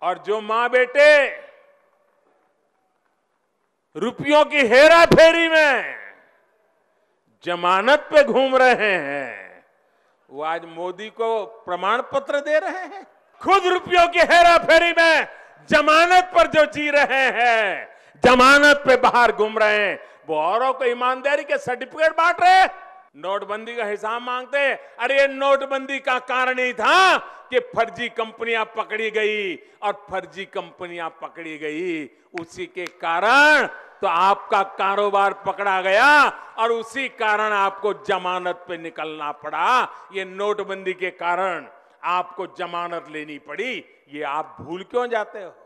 और जो मां बेटे रुपयों की हेरा फेरी में जमानत पे घूम रहे हैं, वो आज मोदी को प्रमाण पत्र दे रहे हैं। खुद रुपयों की हेरा फेरी में जमानत पर जो जी रहे हैं, जमानत पे बाहर घूम रहे हैं, वो औरों को ईमानदारी के सर्टिफिकेट बांट रहे हैं। नोटबंदी का हिसाब मांगते हैं। अरे ये नोटबंदी का कारण ही था कि फर्जी कंपनियां पकड़ी गई, और फर्जी कंपनियां पकड़ी गई, उसी के कारण तो आपका कारोबार पकड़ा गया और उसी कारण आपको जमानत पे निकलना पड़ा। ये नोटबंदी के कारण आपको जमानत लेनी पड़ी। ये आप भूल क्यों जाते हो?